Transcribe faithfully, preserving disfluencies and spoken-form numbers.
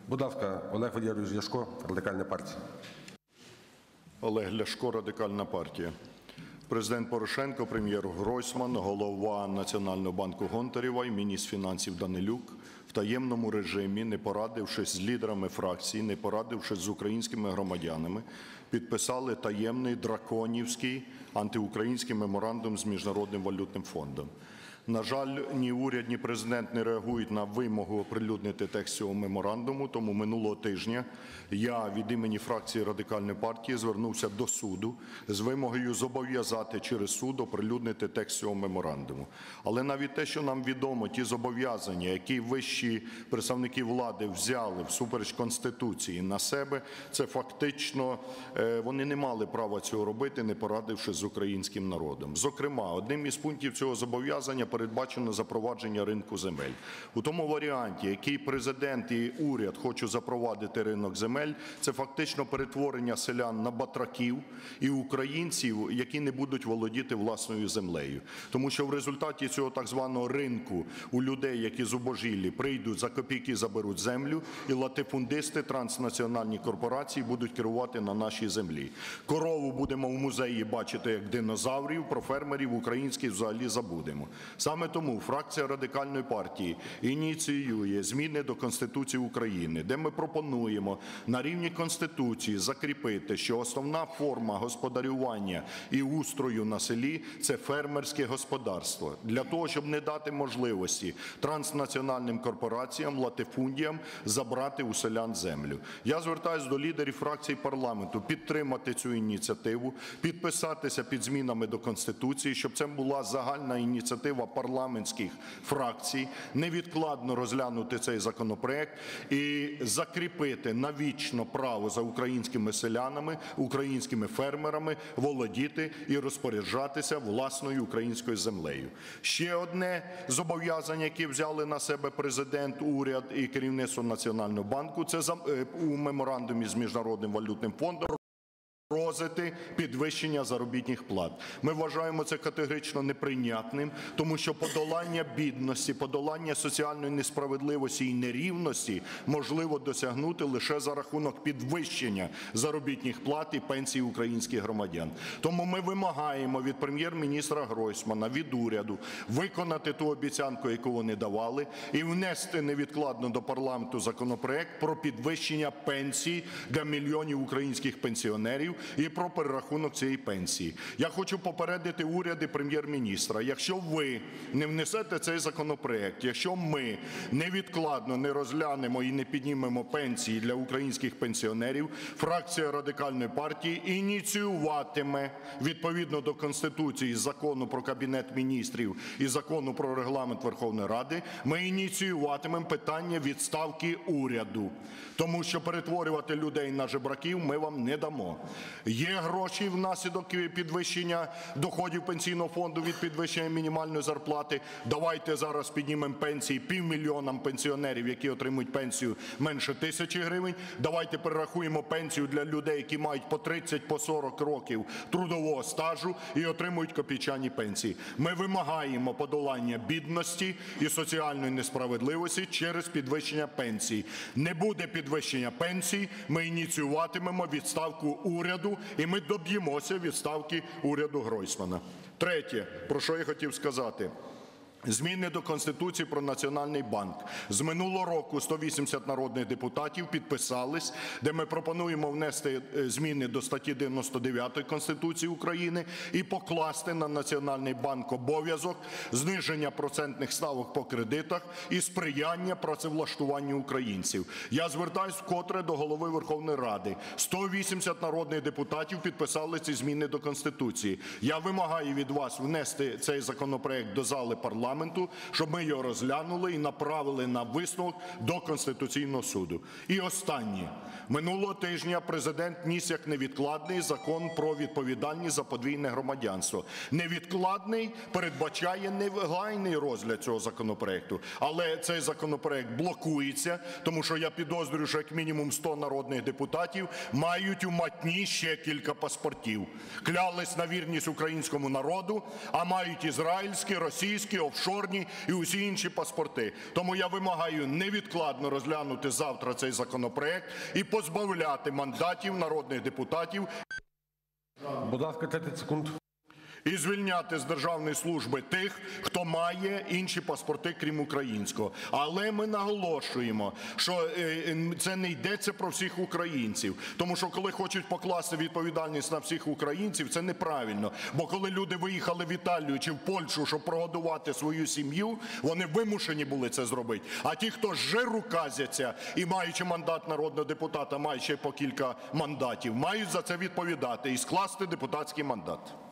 Будь ласка, Олег Валерійович Ляшко, Радикальна партія. Олег Ляшко, Радикальна партія. Президент Порошенко, прем'єр Гройсман, голова Національного банку Гонтарева і міністр фінансів Данилюк в таємному режимі, не порадившись з лідерами фракцій, не порадившись з українськими громадянами, підписали таємний драконівський антиукраїнський меморандум з Міжнародним валютним фондом. На жаль, ні уряд, ні Президент не реагують на вимогу оприлюднити текст цього меморандуму, тому минулого тижня я від імені фракції Радикальної партії звернувся до суду з вимогою зобов'язати через суд оприлюднити текст цього меморандуму. Але навіть те, що нам відомо, ті зобов'язання, які вищі представники влади взяли всупереч Конституції на себе, це фактично вони не мали права цього робити, не порадившись з українським народом. Зокрема, одним із пунктів цього зобов'язання передбачено запровадження ринку земель. У тому варіанті, який Президент і уряд хочуть запровадити ринок земель, це фактично перетворення селян на батраків і українців, які не будуть володіти власною землею. Тому що в результаті цього так званого ринку у людей, які зубожілі, прийдуть за копійки, заберуть землю, і латифундисти, транснаціональні корпорації будуть керувати на нашій землі. Корову будемо в музеї бачити як динозаврів, про фермерів українських взагалі забудемо. Саме тому фракція Радикальної партії ініціює зміни до Конституції України, де ми пропонуємо на рівні Конституції закріпити, що основна форма господарювання і устрою на селі – це фермерське господарство. Для того, щоб не дати можливості транснаціональним корпораціям, латифундіям забрати у селян землю. Я звертаюся до лідерів фракцій парламенту підтримати цю ініціативу, підписатися під змінами до Конституції, щоб це була загальна ініціатива парламентських фракцій, невідкладно розглянути цей законопроект і закріпити навічно право за українськими селянами, українськими фермерами володіти і розпоряджатися власною українською землею. Ще одне зобов'язання, яке взяли на себе Президент, уряд і керівництво Національного банку, це у меморандумі з Міжнародним валютним фондом розити підвищення заробітних плат. Ми вважаємо це категорично неприйнятним, тому що подолання бідності, подолання соціальної несправедливості і нерівності можливо досягнути лише за рахунок підвищення заробітних плат і пенсій українських громадян. Тому ми вимагаємо від прем'єр-міністра Гройсмана, від уряду виконати ту обіцянку, яку вони давали, і внести невідкладно до парламенту законопроект про підвищення пенсій для мільйонів українських пенсіонерів і про перерахунок цієї пенсії. Я хочу попередити уряд і прем'єр-міністра, якщо ви не внесете цей законопроект, якщо ми невідкладно не розглянемо і не піднімемо пенсії для українських пенсіонерів, фракція Радикальної партії ініціюватиме відповідно до Конституції, Закону про Кабінет Міністрів і Закону про Регламент Верховної Ради, ми ініціюватимемо питання відставки уряду. Тому що перетворювати людей на жебраків ми вам не дамо. Є гроші внаслідок підвищення доходів Пенсійного фонду від підвищення мінімальної зарплати. Давайте зараз піднімемо пенсії півмільйонам пенсіонерів, які отримують пенсію менше тисячі гривень. Давайте перерахуємо пенсію для людей, які мають по тридцять, по сорок років трудового стажу і отримують копійчані пенсії. Ми вимагаємо подолання бідності і соціальної несправедливості через підвищення пенсій. Не буде підвищення пенсій, ми ініціюватимемо відставку уряду, і ми доб'ємося відставки уряду Гройсмана. Третє, про що я хотів сказати. Зміни до Конституції про Національний банк. З минулого року сто вісімдесят народних депутатів підписались, де ми пропонуємо внести зміни до статті дев'яносто дев'ятої Конституції України і покласти на Національний банк обов'язок зниження процентних ставок по кредитах і сприяння працевлаштуванню українців. Я звертаюсь вкотре до Голови Верховної Ради. сто вісімдесят народних депутатів підписали ці зміни до Конституції. Я вимагаю від вас внести цей законопроект до зали парламенту, щоб ми його розглянули і направили на висновок до Конституційного суду. І останнє. Минулого тижня Президент вніс як невідкладний Закон про відповідальність за подвійне громадянство. Невідкладний передбачає негайний розгляд цього законопроекту. Але цей законопроект блокується, тому що я підозрюю, що як мінімум сто народних депутатів мають у матні ще кілька паспортів. Клялись на вірність українському народу, а мають ізраїльські, російські, офшорні офшорні і усі інші паспорти. Тому я вимагаю невідкладно розглянути завтра цей законопроект і позбавляти мандатів народних депутатів Будь ласка, тридцять секунд. і звільняти з державної служби тих, хто має інші паспорти, крім українського. Але ми наголошуємо, що це не йдеться про всіх українців. Тому що коли хочуть покласти відповідальність на всіх українців, це неправильно. Бо коли люди виїхали в Італію чи в Польщу, щоб прогодувати свою сім'ю, вони вимушені були це зробити. А ті, хто з жиру казяться і маючи мандат народного депутата, маючи по кілька мандатів, мають за це відповідати і скласти депутатський мандат.